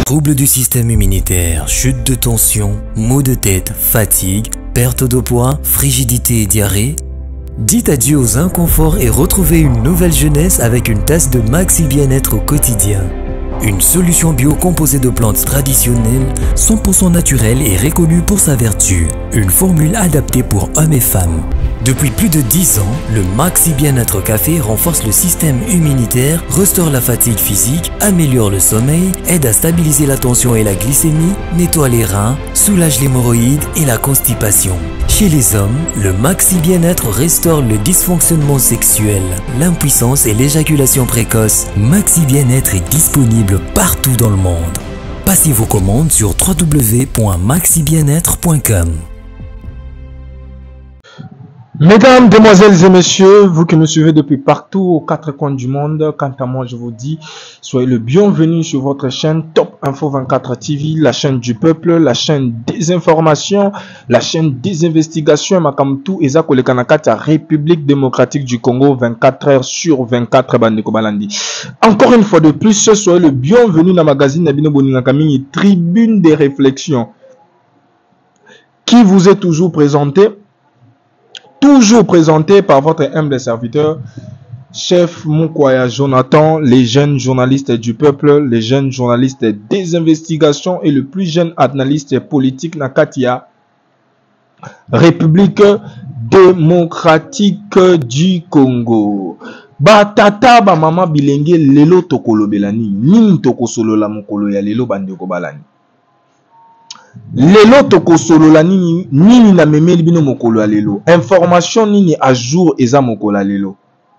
Troubles du système immunitaire, chute de tension, maux de tête, fatigue, perte de poids, frigidité et diarrhée. Dites adieu aux inconforts et retrouvez une nouvelle jeunesse avec une tasse de Maxi Bien-être au quotidien. Une solution bio composée de plantes traditionnelles, 100% naturelle et reconnue pour sa vertu. Une formule adaptée pour hommes et femmes. Depuis plus de 10 ans, le Maxi Bien-être Café renforce le système immunitaire, restaure la fatigue physique, améliore le sommeil, aide à stabiliser la tension et la glycémie, nettoie les reins, soulage l'hémorroïde et la constipation. Chez les hommes, le Maxi Bien-être restaure le dysfonctionnement sexuel, l'impuissance et l'éjaculation précoce. Maxi Bien-être est disponible partout dans le monde. Passez vos commandes sur www.maxibienêtre.com. Mesdames, demoiselles et messieurs, vous qui nous suivez depuis partout aux quatre coins du monde, quant à moi je vous dis, soyez le bienvenu sur votre chaîne Top Info 24 TV, la chaîne du peuple, la chaîne des informations, la chaîne des investigations, Makamtu Eza Kolekanakata, République démocratique du Congo, 24 heures sur 24, Bandeko Balandi. Encore une fois de plus, soyez le bienvenu dans le magazine Nabino Boningakamini, Tribune des réflexions, qui vous est toujours présenté par votre humble serviteur, chef Moukwaya Jonathan, les jeunes journalistes du peuple, les jeunes journalistes des investigations et le plus jeune analyste politique Nakatia, République démocratique du Congo. Batata ba mama bilenge lelo tokolobelani, nini tokosolola mokolo ya lelo bandeko balani. Lelo toko solo la nini na memeli bino mokolo ya lelo. Information nini à jour eza mokolo ya lelo.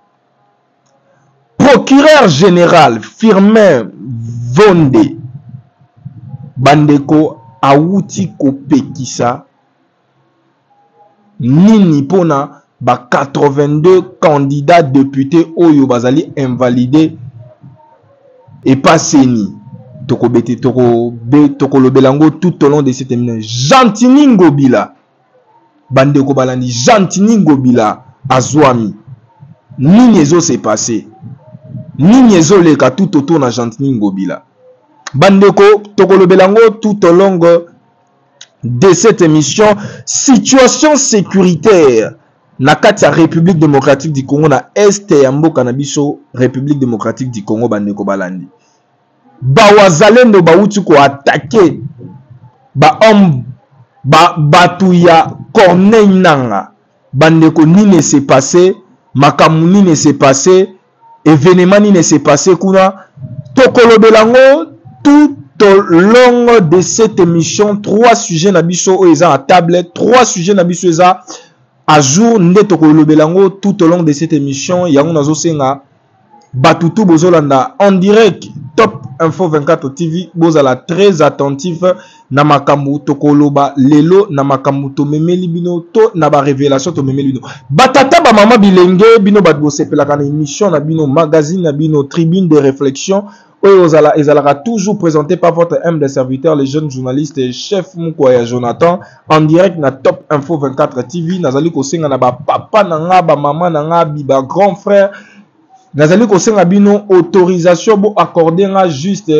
Procureur général Firmin Vonde bandeko awuti kopekisa nini pona ba 82 candidats députés oyo bazali invalidés et pas seni. Toko lobelango tout au long de cette émission. Jantini Ngobila bandeko balandi, Jantini Ngobila azwami. Nini ezo s'est passé, nini ezo leka tout autour na Jantini Ngobila bandeko toko lobelango tout au long de cette émission. Situation sécuritaire na kati ya République démocratique du Congo, na est ya mboka na biso République démocratique du Congo bandeko balandi. Bawazalendo bauti ko attaquer batu ya Corneille Nanga bandeko nini s'est passé, makamu nini s'est passé, événement nini s'est passé kuna tokolobelango tout au long de cette émission. 3 sujets na biso eza à table, 3 sujets na biso eza à jour nde tokolobelango tout au long de cette émission. Yango nazo senga batutu bozolanda en direct Top Info 24 TV, bozala très attentif na makambu tokoloba lelo, na makambu to memeli bino to na ba révélation to memeli bino. Batata ba mama bilenge bino bat bo sepelaka na émission na bino magazine na bino Tribune des réflexions oyo ezalaka toujours présenté par votre humble serviteur, le jeune journaliste et chef Moukwaya Jonathan, en direct na Top Info 24 TV. Nazali ko senga na ba papa na nga ba mama na nga ba grand frère. Nazali ko senga bino autorisation bo accorder nga juste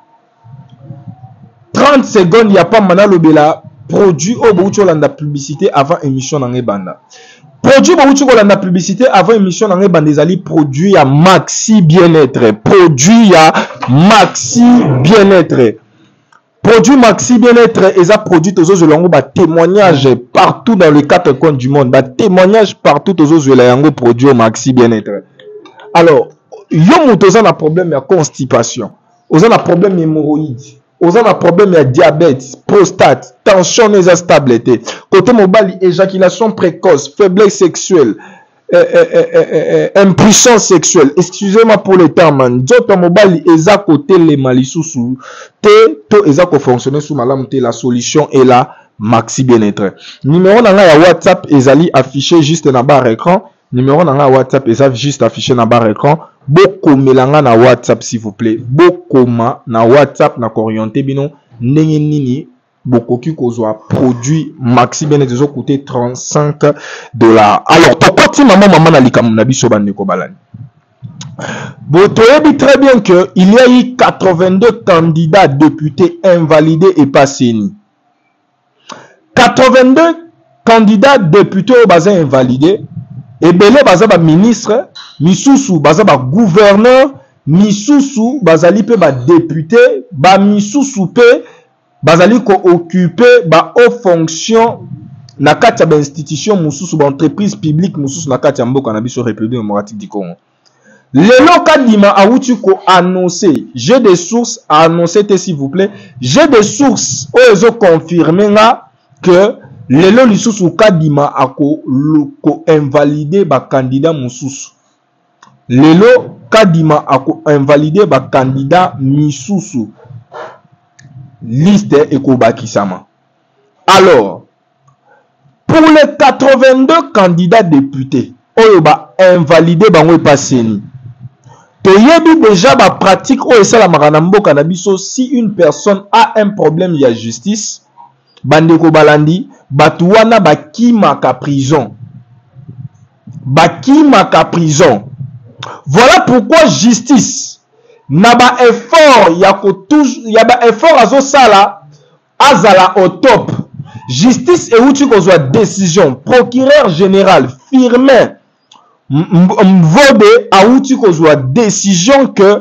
30 secondes ya pa mana lobela produit au boucho landa publicité avant émission na ngebanda. Produit boucho landa publicité avant émission na ngebanda ezali produit ya Maxi Bien-être. Produit ya Maxi Bien-être. Produit Maxi Bien-être eza produit tozo zelongo ba témoignage partout dans les 4 coins du monde. Ba témoignage partout tozo zelango produit Maxi Bien-être. Alors, yo moto oza na problème ya constipation, oza na problème hémorroïde, oza na problème ya diabète, prostate, tension neza stable te, côté mobali éjaculation précoce, faiblesse sexuelle, impuissance sexuelle, excusez-moi pour le terme, nzoto mobali eza côté les malisusu te to eza ko fonctionner sous malamu te, la solution est là, Maxi Bien-être. Numéro na nga ya WhatsApp ezali affiché juste na barre écran. Numéro na WhatsApp est juste affiché na barre écran. Boko melanga na WhatsApp s'il vous plaît. Bokoma na WhatsApp na orienté bino ndenge nini bokoki kozwa produit Maxi Bien-être zo coûter $35. Alors tokoti maman na likamu na biso bandeko balani. Vous savez très bien qu'il y a eu 82 candidats députés invalidés et pas sénis. 82 candidats députés au bazin invalidés. Et belé baza ba ministre, misusu baza ba gouverneur, misusu bazali pe ba député, ba misusu pe bazali ko occuper ba haute fonction na kati ya ba institution mususu ba entreprise publique mususu na kati ya mboka na biso République démocratique du Congo. Lelo kadima awuti ko annoncer, j'ai des sources à annoncer s'il vous plaît, j'ai des sources où ils ont confirmé là que lelo lisusu kadima ako invalidé ba candidat mususu. Lelo kadima ako invalidé ba candidat misusu. Liste ekobakisama. Alors, pour les 82 candidats députés, oyo ba invalidé bango epaseni. Toyebi déjà ba pratique oyo esala makana mboka na biso, si une personne a un problème ya justice, bandeko balandi batuwana bakimaka prison. Bakimaka prison. Voilà pourquoi justice na ba effort ya ba effort azo sala azala au top. Justice euti kozwa décision. Procureur général Firmin Mvode auti kozwa décision que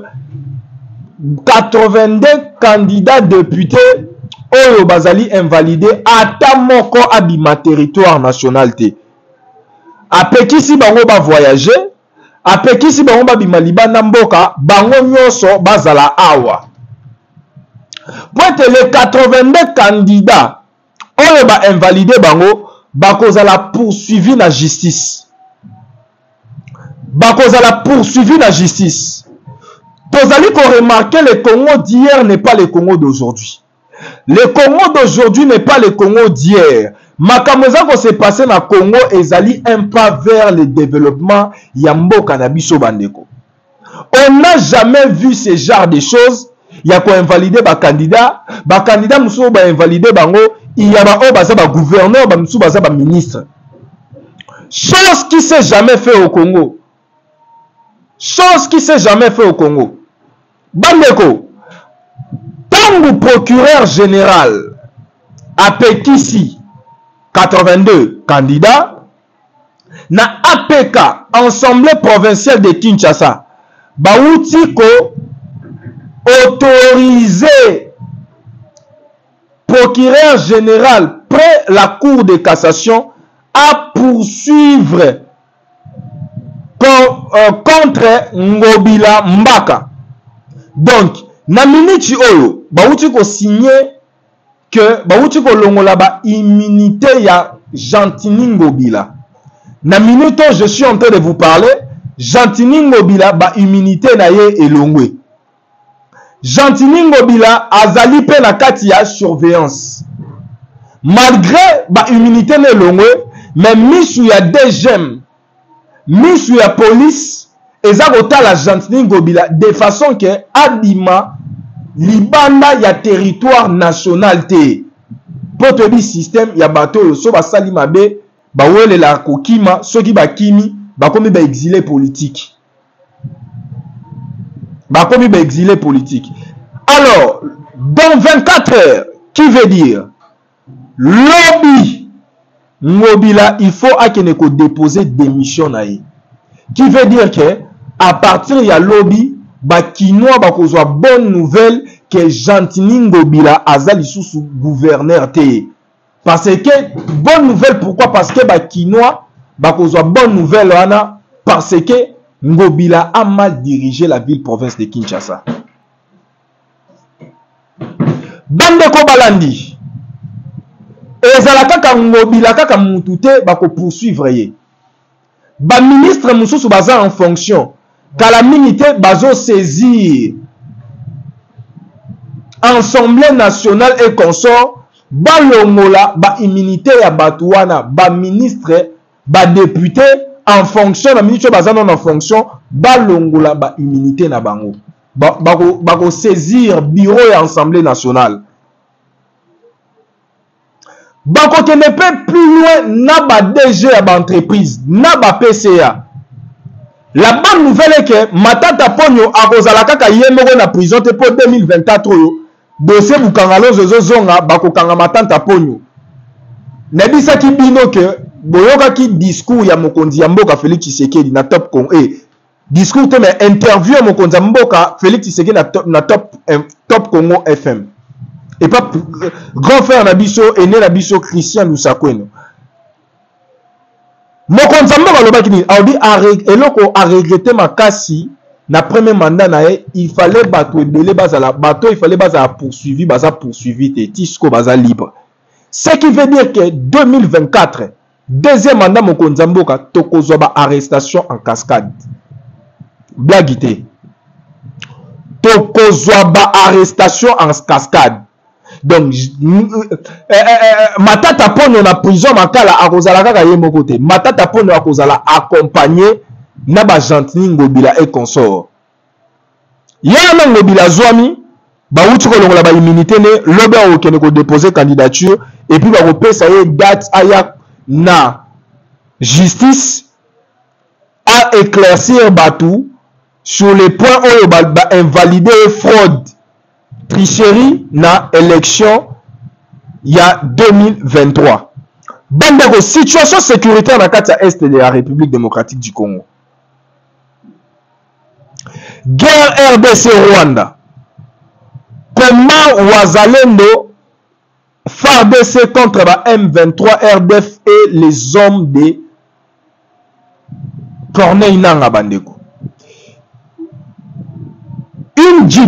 82 candidats députés oyo bazali invalidé ata moko abima territoire national te. Apekisi bango ba voyager, apekisi bango babima libanda mboka, bango nyonso bazala awa. Pointe les 82 candidats oyo ba invalidé bango bakozala poursuivi na justice. Bakozala poursuivi na justice. Tozali ko remarquer le Congo d'hier n'est pas le Congo d'aujourd'hui. Le Congo d'aujourd'hui n'est pas le Congo d'hier. Makamboza ko se passé na Congo ezali un pas vers le développement ya mboka na biso bandeko. On n'a jamais vu ce genre de choses. Ya ko invalider ba candidat muso ba invalider bango, il y a ba o baza ba gouverneur, ba muso baza ba ministre. Chose qui s'est jamais fait au Congo. Chose qui s'est jamais fait au Congo. Bandeko, tangu procureur général apekisi 82 candidats na APK, Assemblée provinciale de Kinshasa, bauti ko autorisé procureur général près la cour de cassation à poursuivre contre Ngobila Mbaka. Donc, na minute oyo, bauti ko signer que bauti ko longola ba immunité ya Gentini Ngobila. Na minute oyo je suis en train de vous parler, Gentini Ngobila ba immunité na ye elongwe. Gentini Ngobila azali pe na kati ya surveillance. Malgré ba immunité na elongwe, mais misu ya DGM, misu ya police, eza kotala Gentini Ngobila de façon que abima libanda ya territoire national te. Poto bi système ya bato so basali mabe bawele la kokima soki bakimi bakomi ba exilé politique. Bakomi ba exilé politique. Alors, dans 24 heures, qui veut dire lobby Ngobila, il faut akene ko déposer démission na ye. Qui veut dire que à partir ya lobby bakinois bakozwa bonne nouvelle que Gentini Ngobila azali sous gouverneur te. Parce que bonne nouvelle, pourquoi? Parce que bakinois bakozwa bonne nouvelle wana parce que Ngobila a mal dirigé la ville province de Kinshasa. Bandeko balandi ezala kaka Ngobila kaka mutu te bako poursuivre ye. Ba ministre mususu baza en fonction kala minité bazo saisir Assemblée nationale et consort balongola ba immunité ya batuana ba ministre ba député en fonction na minute baza non en fonction balongola ba immunité na bango bako saisir bureau ya Assemblée nationale bako kene pe plus loin na ba DG ya ba entreprise na ba PCA La bonne nouvelle est que Matata Ponyo a kozala kaka yemoko na prison te pour 2024 oyo dossier bukangalo zozo zonga bakokanga Matata Ponyo. Nebisa ki bino ke boyoka ki discours ya mokonzi ya mboka Félix Tshisekedi na Top Congo discours te mais interview ya mokonzi ya mboka Félix Tshisekedi na Top Congo FM. Et pas grand frère na biso aîné na biso Christian Lusakweno. Mokonzi ya mboka lobaki ni audi eloko a regretter makasi na premier mandat na ye il fallait bato ebele bazala bato il fallait bazala poursuivi te tisko baza libre. Ce qui veut dire que 2024 deuxième mandat mokonzi ya mboka tokozwa ba arrestation en cascade. Blagité. Tokozwa ba arrestation en cascade. Donc Matata Ponyo na prison makala akozala kaka ye moko te. Matata Ponyo akozala accompagné na ba Gentini Ngobila et consort. Yana Ngobila zwami ba uti ko longola ba immunité ne lobe o kene ko déposer candidature et puis ba ko pesa ye date aya na justice à éclaircir batou sur les points où ba invalider fraude tricherie na élection il y a 2023. Bandeko situation sécuritaire na kati ya est de la République démocratique du Congo. Guerre RDC Rwanda. Comment Wazalendo FARDC contre la M23 RDF et les hommes de Corneille Nanga bandeko. Une jeep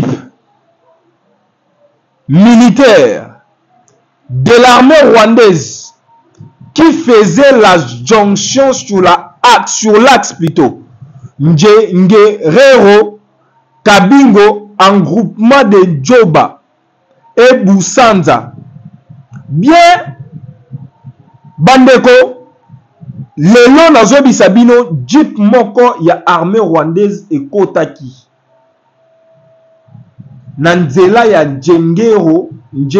militaire de l'armée rwandaise qui faisait la jonction sur l'axe plutôt Ngerero Kabingo en groupement de Djoba et Busanza bien bandeko lelo nazobisa bino jeep moko ya armée rwandaise ekotaki na nzela ya Ngerero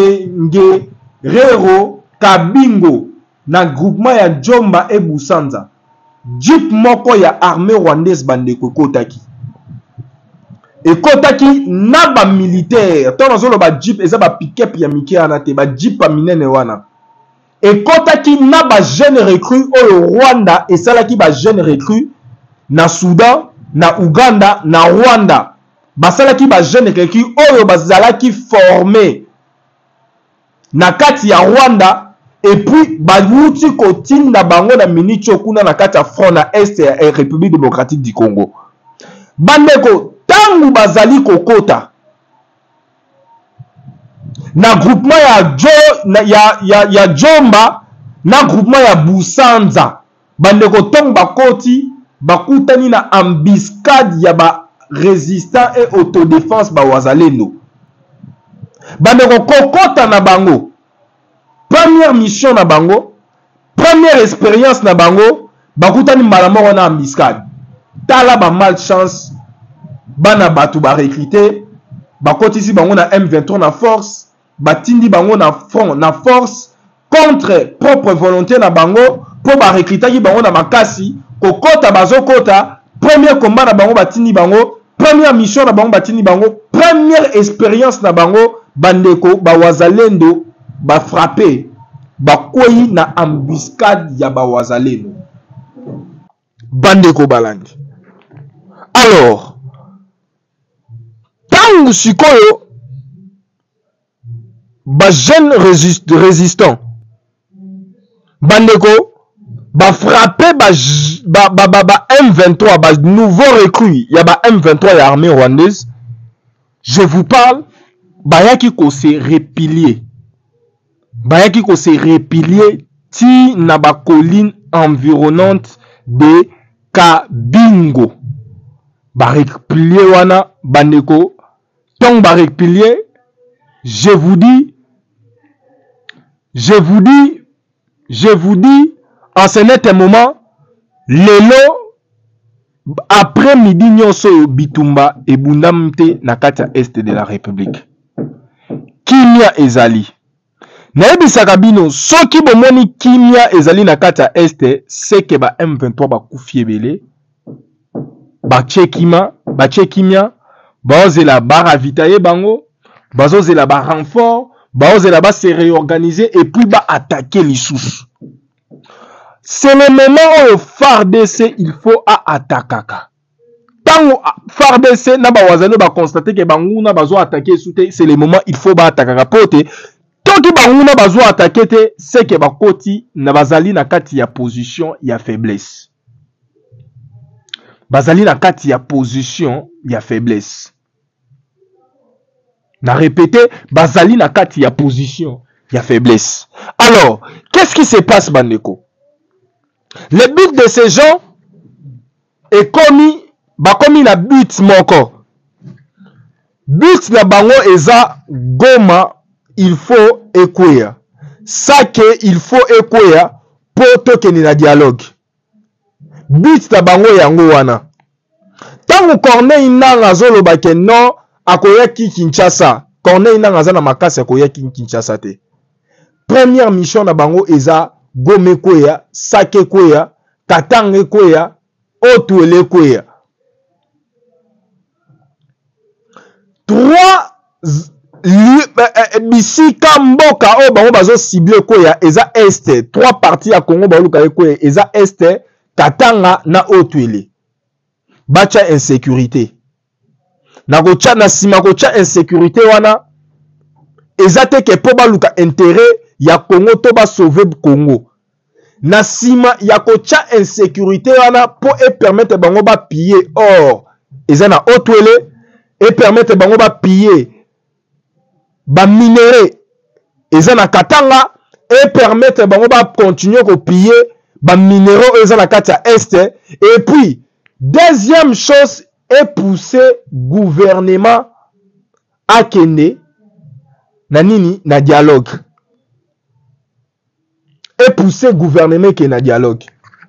Kabingo na groupement ya Djomba et Busanza. Jeep moko ya armée rwandaise bandeko ekotaki. Ekotaki na ba militaire. Tant nazolo ba jeep eza ba pick-up ya mike ana te ba jeep pa minene wana. Ekotaki na ba jeune recrue oyo Rwanda esalaki ba jeune recrue na Soudan, na Uganda, na Rwanda. Basalaki ba jeune recrue oyo bazalaki formé na kati ya Rwanda et puis baluti kotinda bango na minicho kuna na kati ya front na est ya République démocratique du Congo. Bandeko tangu bazali kokota na groupement ya Djomba na groupement ya Busanza bandeko tong bakoti bakutani na embuscade ya ba résistant et autodéfense ba Wazalendo. Bandeko kokota na bango. Première mission na bango, première expérience na bango, bakutani malamoko na embuscade. Tala ba malchance bana batu ba recruter, bakotisi bango na M23 na force, batindi bango na front na force contre propre volonté na bango pour ba recruter ki bango na makasi, kokota bazokota, premier combat na bango batindi bango, première mission na bango batindi bango, première expérience na bango bandeko ba Wazalendo ba frappé ba koyi na embuscade ya ba Wazalendo bandeko balandi. Alors tangu sikoyo ba jeune résistant bandeko ba frappé ba M23 ba nouveau recrue ya ba M23 ya armée rwandaise. Je vous parle bayaki ko se replier. Bayaki ko se replier ti na ba colline environnante de Kabingo. Ba replier wana bandeko tong ba replier, je vous dis en ce net moment lelo après midi nyonso bitumba ebundamte na kati ya est de la République. Kimia ezali. Naebisaka bino soki bomoni kimia ezali na kati ya est, c'est que ba M23 ba kufi ebele. bakimia bazozela baravitailler bango, bazozela ba renfort, bazozela ba se réorganiser et puis ba attaquer lisusu. C'est le moment où FARDC il faut attaquer. Tant FARDC na ba wazano ba constater que banguna bazo attaquer soute, c'est le moment il faut ba attaquer pote. Tant que banguna bazo attaquer te, c'est que ba koti na bazali na kati ya position ya faiblesse. Bazali na kati ya position ya faiblesse. Na répété, bazali na kati ya position ya faiblesse. Alors, qu'est-ce qui se passe, bandeko? Le but de ces gens est commis la but moko. But na bango eza Goma, il faut écouer. Ça que il faut écouer pour tokeni na dialogue. But na bango yango wana. Tango Corneille Nangaa zoloba ke non akoyaki Kinshasa. Corneille Nangaa za na makasi akoyaki Kinshasa te. Première mission na bango eza Goma kwea, Sake kwea, Katanga kwea, Otuele kwea. 3 bisika mboka o bango bazo cible kwea eza este. 3 parties ya Congo baluka kwea eza este, Katanga na Otuele. Bacha insécurité. Na kocha na sima kocha insécurité wana ezate ke po baluka intérêt ya Congo to ba sauver Congo. Na sima ya kocha insécurité wana po e permettre bango ba piller or eza na Otuele e permettre bango ba piller ba minerai eza na Katanga e permettre bango ba continuer ko piller ba minéraux eza na kati ya est et puis deuxième chose est pousser gouvernement à kende na nini na dialogue. Et pousser gouvernement qui na dialogue.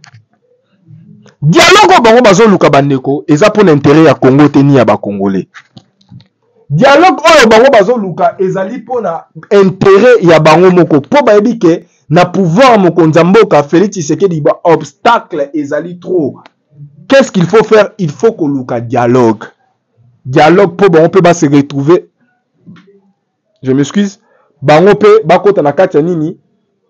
Dialogue bango bazo luka bandeko eza pour l'intérêt ya Congo teni ya ba Congolais. Dialogue oyo bango bazo luka ezali pour na intérêt ya bango moko po ba ebike na pouvoir mokonza mboka Félix Tshisekedi ba obstacle ezali trop. Qu'est-ce qu'il faut faire? Il faut qu'on luka dialogue. Dialogue pour bango pe ba se retrouver. Je m'excuse. Bango pe bakota na kati ya nini?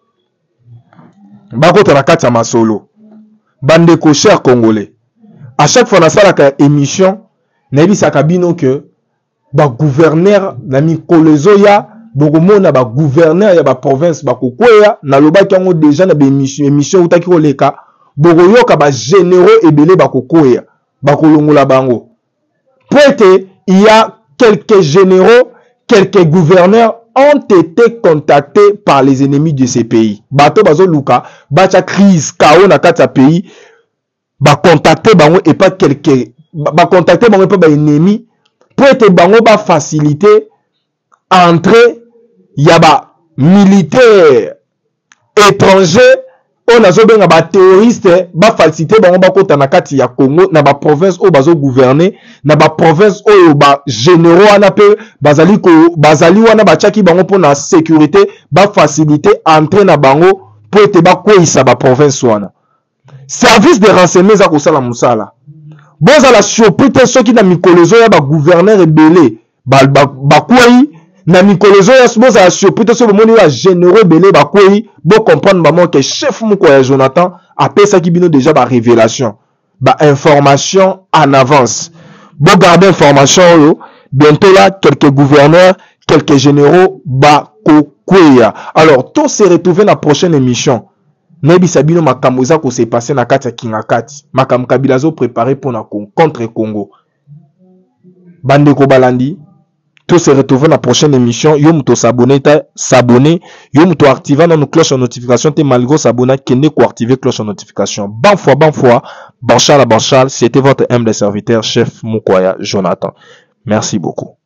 Bakota na kati ya masolo. Bandeko cher Congolais. À chaque fois na salaka émission, na ebisaka bino que ba gouverneur na mikolezo ya bokomona ba gouverneur ya ba province bakokwea na lobaki yango déjà na ba émission utaki koleka bokoyoka ba généraux ebele bakokwea bakolongola bango. Peut-être il y a quelques généraux, quelques gouverneurs ont été contactés par les ennemis de ces pays. Bato bazo luka, bacha crise, chaos na kati ya pays, ba contacter bango et pas quelqu'un, ba contacter bango et pas ba ennemi, pour être bango ba faciliter entrer ya ba militaire étranger, on a zobenga ba terroriste, ba faciliter bango ba kota na kati ya Congo, na ba province o bazo gouverner, na ba province o ba généraux wana pe bazali wana ba chaki bango pour na sécurité, ba faciliter entrer na bango pour être ba kwisa ba province wana. Service de renseignement za ko sala musala. Boza la surprise soki na mikolezo ya ba gouverneur ebele, ba kwai na mikolezo ya boza la surprise so bomoni ya généraux ebele ba kwai, bo comprendre maman que chef Mukwaya Jonathan a pesa ki bino déjà ba révélation, ba information en avance. Bon garder information yo, bientôt là quelques gouverneurs, quelques généraux ba kokwea. Alors tout se retrouver dans la prochaine émission. Nebi sabino makambo za ko se passer na kati ya Kingakati. Makambo kabila zo préparé pour na contre Congo. Bandeko balandi. Tout se retrouver dans la prochaine émission. Yo muto s'abonner, yo muto activer dans nos cloches de notification te malgré s'abonner kende ko activer cloche de notification. Ban fois, Banchal, c'était votre humble serviteur chef Mukwaya Jonathan. Merci beaucoup.